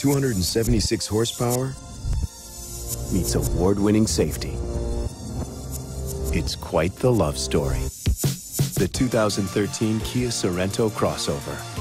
276 horsepower meets award-winning safety. It's quite the love story. The 2013 Kia Sorento crossover.